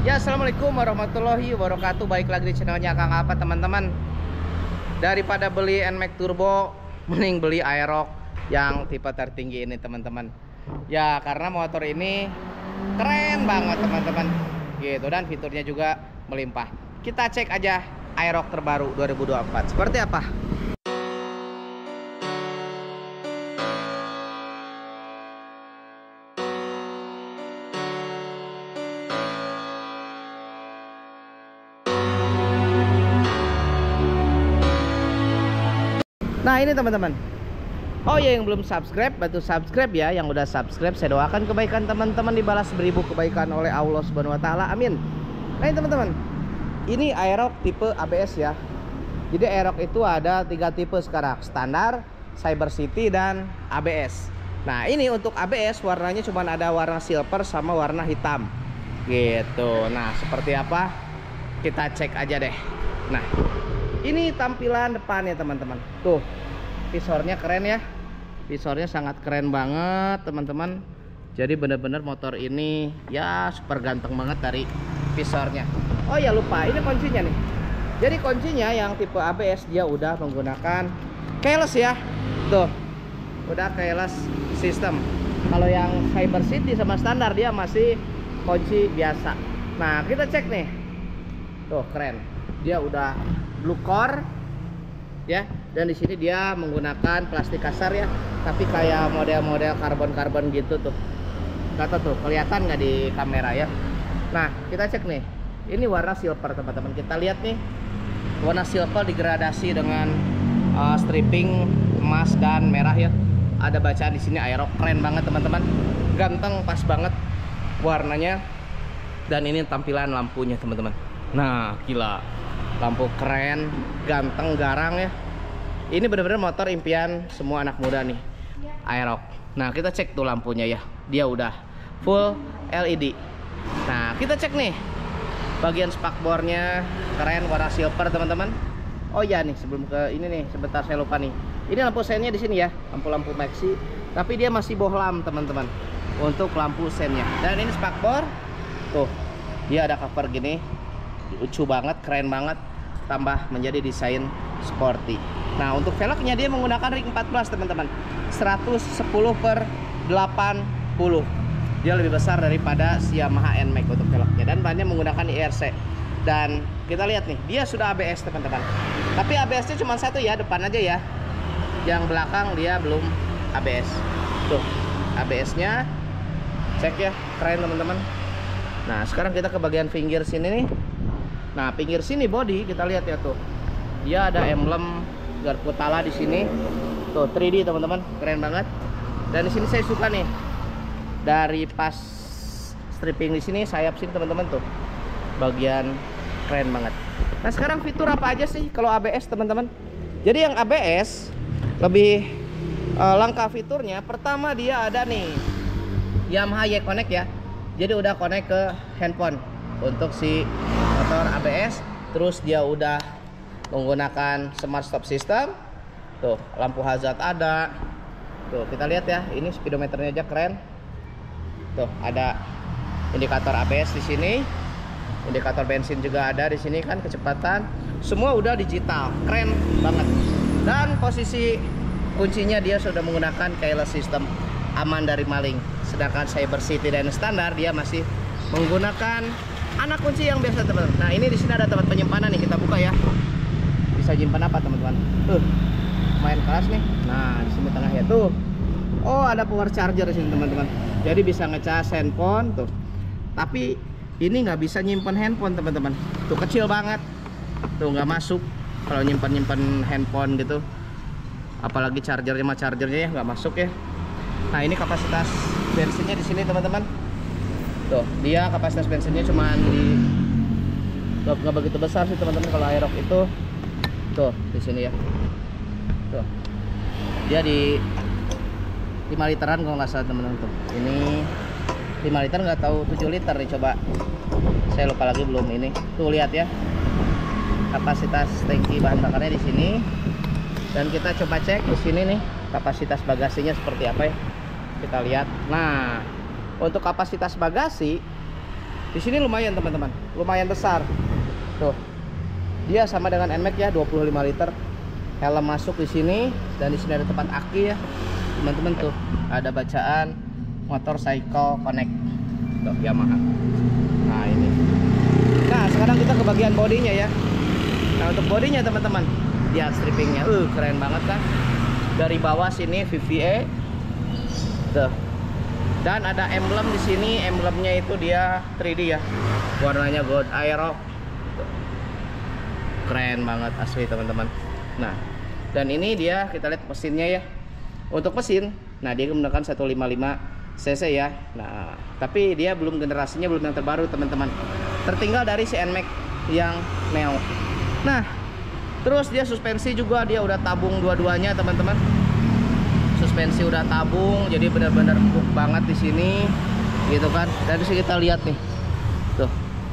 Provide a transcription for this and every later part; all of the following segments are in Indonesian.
Ya, assalamualaikum warahmatullahi wabarakatuh. Baik lagi di channelnya Kang Apa, teman-teman. Daripada beli NMAX Turbo, mending beli Aerox yang tipe tertinggi ini, teman-teman. Ya, karena motor ini keren banget, teman-teman. Gitu, dan fiturnya juga melimpah. Kita cek aja Aerox terbaru 2024 seperti apa. Nah, ini teman-teman. Oh ya, yang belum subscribe, bantu subscribe ya. Yang udah subscribe, saya doakan kebaikan teman-teman dibalas beribu kebaikan oleh Allah Subhanahu wa taala. Amin. Nah, ini teman-teman. Ini Aerox tipe ABS ya. Jadi Aerox itu ada 3 tipe sekarang, standar, Cyber City, dan ABS. Nah, ini untuk ABS warnanya cuma ada warna silver sama warna hitam. Gitu. Nah, seperti apa? Kita cek aja deh. Nah, ini tampilan depannya, teman-teman. Tuh, visornya keren ya. Visornya sangat keren banget, teman-teman. Jadi bener-bener motor ini ya super ganteng banget dari visornya. Oh ya, lupa, ini kuncinya nih. Jadi kuncinya yang tipe ABS dia udah menggunakan keyless ya. Tuh, udah keyless system. Kalau yang Cyber City sama standar dia masih kunci biasa. Nah, kita cek nih. Tuh, keren. Dia udah blue core ya, dan di sini dia menggunakan plastik kasar ya, tapi kayak model-model karbon gitu tuh. Kata tuh, kelihatan nggak di kamera ya. Nah, kita cek nih. Ini warna silver, teman-teman. Kita lihat nih, warna silver digradasi dengan stripping emas dan merah ya. Ada bacaan di sini Aerox, keren banget teman-teman. Ganteng, pas banget warnanya. Dan ini tampilan lampunya, teman-teman. Nah, gila. Lampu keren, ganteng, garang ya. Ini bener-bener motor impian semua anak muda nih, Aerox. Nah, kita cek tuh lampunya ya. Dia udah full LED. Nah, kita cek nih bagian spakbornya, keren, warna silver, teman-teman. Oh ya nih, sebelum ke ini nih, sebentar saya lupa nih. Ini lampu sennya di sini ya, lampu-lampu maxi, tapi dia masih bohlam, teman-teman, untuk lampu sennya. Dan ini spakbor. Tuh, dia ada cover gini. Lucu banget, keren banget, tambah menjadi desain sporty. Nah, untuk velgnya dia menggunakan ring 14, teman-teman. 110/80. Dia lebih besar daripada si Yamaha NMAX untuk velgnya, dan bannya menggunakan IRC. Dan kita lihat nih, dia sudah ABS, teman-teman. Tapi ABS-nya cuma satu ya, depan aja ya. Yang belakang dia belum ABS. Tuh, ABS-nya cek ya, keren teman-teman. Nah, sekarang kita ke bagian pinggir sini nih. Nah, pinggir sini body kita lihat ya tuh. Dia ada emblem Garputala di sini. Tuh 3D, teman-teman, keren banget. Dan di sini saya suka nih. Dari pas stripping di sini, sayap sini, teman-teman, tuh. Bagian keren banget. Nah, sekarang fitur apa aja sih kalau ABS, teman-teman? Jadi yang ABS lebih lengkap fiturnya. Pertama, dia ada nih Yamaha Y-Connect ya. Jadi udah connect ke handphone untuk si motor ABS. Terus dia udah menggunakan smart stop system. Tuh, lampu hazard ada. Tuh, kita lihat ya, ini speedometernya aja keren. Tuh, ada indikator ABS di sini. Indikator bensin juga ada di sini kan, kecepatan. Semua udah digital, keren banget. Dan posisi kuncinya dia sudah menggunakan keyless system, aman dari maling. Sedangkan Cyber City dan standar dia masih menggunakan anak kunci yang biasa, teman-teman. Nah, ini di sini ada tempat penyimpanan nih, kita buka ya. Bisa nyimpan apa, teman-teman? Tuh, main keras nih. Nah, di sini tengah ya tuh. Oh, ada power charger di sini, teman-teman. Jadi bisa ngecas handphone tuh. Tapi ini nggak bisa nyimpan handphone, teman-teman. Tuh, kecil banget. Tuh, nggak masuk kalau nyimpan handphone gitu. Apalagi chargernya mah chargernya ya nggak masuk ya. Nah, ini kapasitas bensinnya di sini, teman-teman. Tuh, dia kapasitas bensinnya cuman di nggak begitu besar sih, teman-teman, kalau Aerox itu. Tuh, di sini ya. Tuh. Dia di 5 literan kalau nggak salah, teman-teman, tuh. Ini 5 liter, nggak tahu 7 liter nih, coba. Saya lupa lagi belum ini. Tuh, lihat ya. Kapasitas tangki bahan bakarnya di sini. Dan kita coba cek di sini nih, kapasitas bagasinya seperti apa ya. Kita lihat. Nah, untuk kapasitas bagasi Di sini lumayan teman-teman, lumayan besar. Tuh, dia sama dengan NMAX ya, 25 liter. Helm masuk di sini, dan di sini ada tempat aki ya, teman-teman. Tuh ada bacaan motorcycle connect, tuh Yamaha. Nah ini. Nah sekarang kita ke bagian bodinya ya. Nah untuk bodinya teman-teman, lihat strippingnya, keren banget kan. Dari bawah sini VVA, tuh. Dan ada emblem di sini, emblemnya itu dia 3D ya, warnanya gold aero. Keren banget asli teman-teman. Nah, dan ini dia, kita lihat mesinnya ya. Untuk mesin, nah dia menggunakan 155 cc ya. Nah, tapi dia belum generasinya, belum yang terbaru teman-teman. Tertinggal dari si NMAX yang Neo. Nah, terus dia suspensi juga dia udah tabung dua-duanya teman-teman. Suspensi udah tabung, jadi benar-benar empuk banget di sini, gitu kan. Dan di sini kita lihat nih, tuh.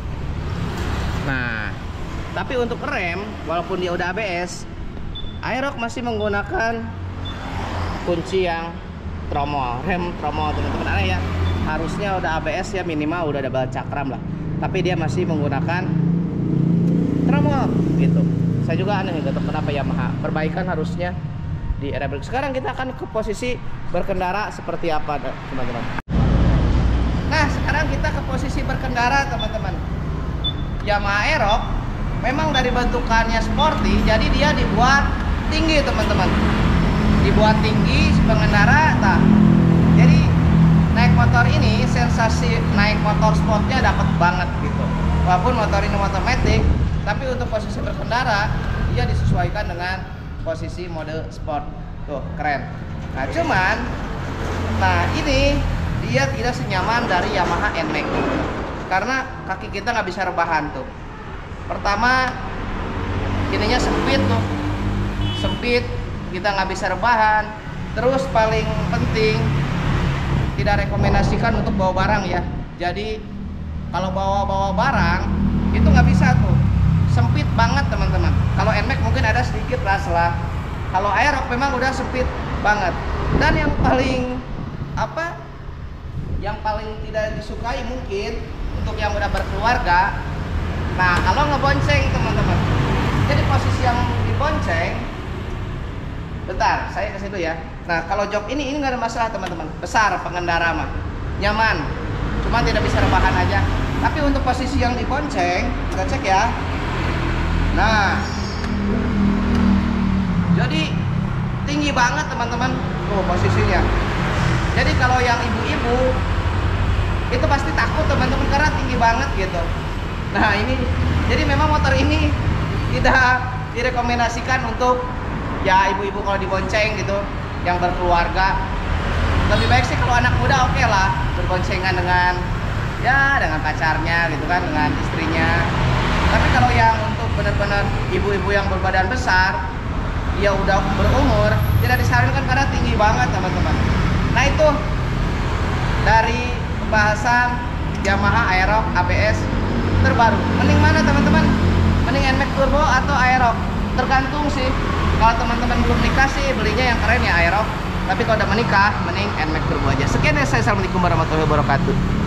Nah, tapi untuk rem, walaupun dia udah ABS, Aerox masih menggunakan kunci yang tromol, rem tromol teman-teman. Aneh ya, harusnya udah ABS ya, minimal udah double cakram lah. Tapi dia masih menggunakan tromol, gitu. Saya juga aneh gitu, kenapa Yamaha. Perbaikan harusnya di era berikut. Sekarang kita akan ke posisi berkendara seperti apa teman-teman. Nah sekarang kita ke posisi berkendara teman-teman. Yamaha Aerox memang dari bentukannya sporty, jadi dia dibuat tinggi teman-teman. Dibuat tinggi pengendara. Nah, jadi naik motor ini sensasi naik motor sportnya dapat banget gitu. Walaupun motor ini motor matic, tapi untuk posisi berkendara dia disesuaikan dengan posisi mode sport. Tuh keren. Nah cuman, nah ini dia tidak senyaman dari Yamaha NMAX karena kaki kita nggak bisa rebahan tuh. Pertama ininya sempit tuh, sempit, kita nggak bisa rebahan. Terus paling penting, tidak rekomendasikan untuk bawa barang ya. Jadi kalau bawa barang itu nggak bisa tuh, sempit banget teman-teman. Kalau NMAX mungkin ada sedikit lah. Kalau Aerox memang udah sempit banget. Dan yang paling apa? Yang paling tidak disukai mungkin untuk yang udah berkeluarga. Nah, kalau ngebonceng teman-teman. Jadi posisi yang dibonceng. Bentar, saya ke situ ya. Nah, kalau jok ini nggak ada masalah teman-teman. Besar pengendara mah, nyaman. Cuma tidak bisa rebahan aja. Tapi untuk posisi yang dibonceng, kita cek ya. Nah, jadi tinggi banget teman-teman tuh posisinya. Jadi kalau yang ibu-ibu itu pasti takut teman-teman karena tinggi banget gitu. Nah ini, jadi memang motor ini tidak direkomendasikan untuk ya ibu-ibu kalau dibonceng gitu, yang berkeluarga. Lebih baik sih kalau anak muda oke lah berboncengan dengan ya dengan pacarnya gitu kan, dengan istrinya. Tapi kalau yang untuk benar-benar ibu-ibu yang berbadan besar, dia udah berumur, tidak disarankan karena tinggi banget teman-teman. Nah itu dari pembahasan Yamaha Aerox ABS terbaru. Mending mana teman-teman? Mending NMAX Turbo atau Aerox? Tergantung sih. Kalau teman-teman belum nikah sih belinya yang keren ya Aerox. Tapi kalau udah menikah, mending NMAX Turbo aja. Sekian ya, saya assalamualaikum warahmatullahi wabarakatuh.